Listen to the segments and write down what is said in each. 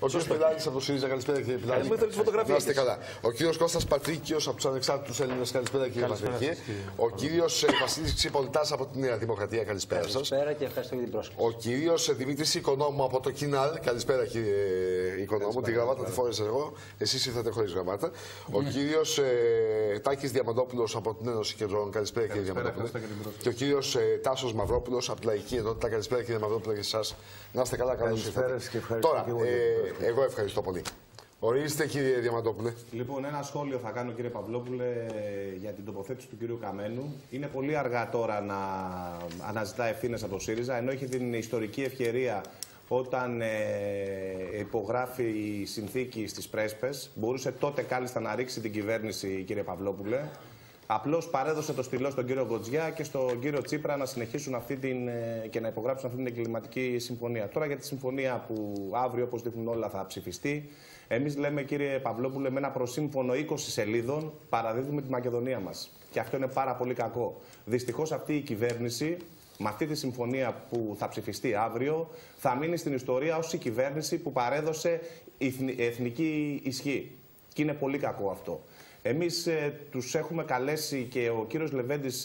Ο κ. Πελάλης από το ΣΥΡΙΖΑ, καλησπέρα κύριε Πελάλη. Να είστε καλά. Ο κ. Κώστας Πατρίκιος από τους Ανεξάρτητους Έλληνες, καλησπέρα κύριε Πατρίκη. Ο κ. Βασίλης Ξυπολτάς από τη Νέα Δημοκρατία, καλησπέρα σας. Καλησπέρα και ευχαριστώ για την πρόσκληση. Ο κ. Δημήτρης Οικονόμου από το ΚΙΝΑΛ, καλησπέρα κύριε Οικονόμου. Τη γραβάτα τη φόρεσα εγώ, εσείς ήρθατε χωρίς γραβάτα. Ο κ. Τάκης Διαμαντόπουλος από την Ένωση Κεντρών, καλησπέρα κύριε Διαμαντόπουλο. Και ο κ. Τάσος Μαυρόπουλος από τη Λαϊκή Ενότητα, καλησπέρα κύριε Μαυρόπουλο και εσάς. Να είστε καλά, καλώς ήρθατε. Τώρα, εγώ ευχαριστώ πολύ. Ορίστε κύριε Διαμαντόπουλε. Λοιπόν, ένα σχόλιο θα κάνω κύριε Παυλόπουλε για την τοποθέτηση του κύριου Καμένου. Είναι πολύ αργά τώρα να αναζητά ευθύνες από το ΣΥΡΙΖΑ, ενώ είχε την ιστορική ευκαιρία όταν υπογράφει η συνθήκη στις Πρέσπες. Μπορούσε τότε κάλλιστα να ρίξει την κυβέρνηση κύριε Παυλόπουλε. Απλώς παρέδωσε το στυλό στον κύριο Γκοτζιά και στον κύριο Τσίπρα να συνεχίσουν και να υπογράψουν αυτή την εγκληματική συμφωνία. Τώρα για τη συμφωνία που αύριο, όπως δείχνουν όλα, θα ψηφιστεί. Εμείς λέμε, κύριε Παυλόπουλε, με ένα προσύμφωνο 20 σελίδων παραδίδουμε τη Μακεδονία μας. Και αυτό είναι πάρα πολύ κακό. Δυστυχώς αυτή η κυβέρνηση, με αυτή τη συμφωνία που θα ψηφιστεί αύριο, θα μείνει στην ιστορία ως η κυβέρνηση που παρέδωσε εθνική ισχύ. Και είναι πολύ κακό αυτό. Εμείς τους έχουμε καλέσει και ο κύριος Λεβέντης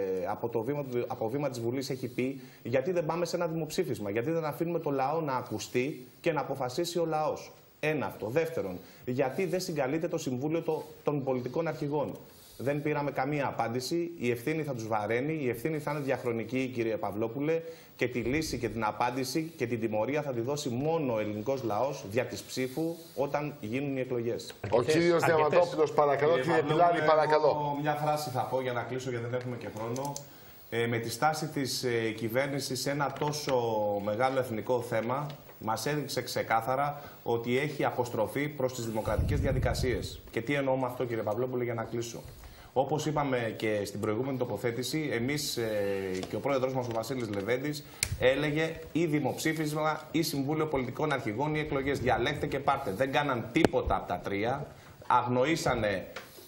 από βήμα της Βουλής έχει πει γιατί δεν πάμε σε ένα δημοψήφισμα, γιατί δεν αφήνουμε το λαό να ακουστεί και να αποφασίσει ο λαός. Ένα αυτό. Δεύτερον, γιατί δεν συγκαλείται το Συμβούλιο των Πολιτικών Αρχηγών. Δεν πήραμε καμία απάντηση. Η ευθύνη θα τους βαραίνει, η ευθύνη θα είναι διαχρονική, κύριε Παυλόπουλε, και τη λύση και την απάντηση και την τιμωρία θα τη δώσει μόνο ο ελληνικός λαός δια της ψήφου όταν γίνουν οι εκλογές. Ο κύριος Διαμαντόπουλος, παρακαλώ, κύριε Πιλάλη, παρακαλώ. Μια φράση θα πω για να κλείσω, γιατί δεν έχουμε και χρόνο. Με τη στάση της κυβέρνησης σε ένα τόσο μεγάλο εθνικό θέμα, μας έδειξε ξεκάθαρα ότι έχει αποστροφή προς τις δημοκρατικές διαδικασίες. Και τι εννοώ με αυτό, κύριε Παυλόπουλε, για να κλείσω. Όπως είπαμε και στην προηγούμενη τοποθέτηση, εμείς και ο πρόεδρος μας, ο Βασίλης Λεβέντης, έλεγε ή δημοψήφισμα ή Συμβούλιο Πολιτικών Αρχηγών ή εκλογές. Διαλέξτε και πάρτε. Δεν κάναν τίποτα από τα τρία. Αγνοήσανε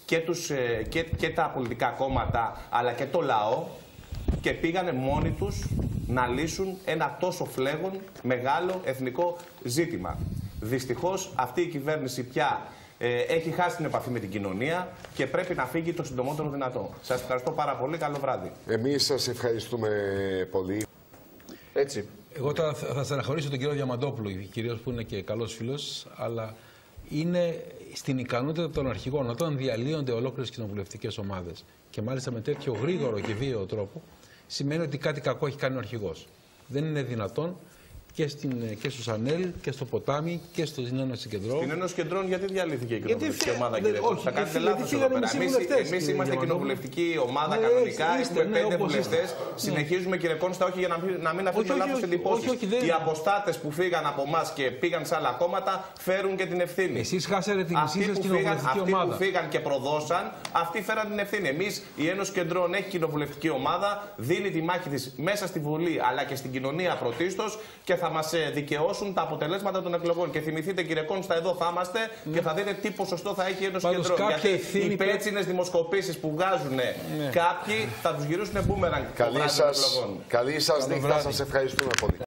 και τα πολιτικά κόμματα αλλά και το λαό και πήγανε μόνοι τους να λύσουν ένα τόσο φλέγον μεγάλο εθνικό ζήτημα. Δυστυχώς αυτή η κυβέρνηση πια έχει χάσει την επαφή με την κοινωνία και πρέπει να φύγει το συντομότερο δυνατό. Σας ευχαριστώ πάρα πολύ. Καλό βράδυ. Εμείς σας ευχαριστούμε πολύ. Έτσι. Εγώ τώρα θα στεναχωρήσω τον κύριο Διαμαντόπουλο, κυρίως που είναι και καλός φίλος, αλλά είναι στην ικανότητα των αρχηγών όταν διαλύονται ολόκληρες κοινοβουλευτικές ομάδες και μάλιστα με τέτοιο γρήγορο και βίαιο τρόπο, σημαίνει ότι κάτι κακό έχει κάνει ο αρχηγός. Δεν είναι δυνατόν και στο Σανέλ και στο Ποτάμι και στην Ένωση Κεντρών. Στην Ένωση Κεντρών γιατί διαλύθηκε η κοινοβουλευτική ομάδα, κύριε Κώστο? Θα κάνετε λάθος εδώ πέρα. Εμείς είμαστε κοινοβουλευτική ομάδα κανονικά. Έχουμε 5 βουλευτές. Συνεχίζουμε, κύριε Κώστα, όχι για να μην αφήσουμε λάθος εντυπώσεις. Οι αποστάτες που φύγαν από εμάς και πήγαν σε άλλα κόμματα φέρουν και την ευθύνη. Εσείς χάσατε την μισή σας κοινοβουλευτική ομάδα. Αυτοί που φύγαν και προδώσαν, αυτοί φέραν την ευθύνη. Εμείς, η Ένωση Κεντρών έχει κοινοβουλευτική ομάδα, δίνει τη μάχη της μέσα στη Βουλή αλλά και στην κοινωνία πρωτίστως και θα μας δικαιώσουν τα αποτελέσματα των εκλογών. Και θυμηθείτε, κύριε Κόνστα, εδώ θα είμαστε και θα δείτε τι ποσοστό θα έχει η Ένωση Κεντρών. Γιατί οι πέτσινες δημοσκοπήσεις που βγάζουν κάποιοι θα τους γυρίσουν μπούμερανγκ. Καλή σας νύχτα, σας ευχαριστούμε πολύ.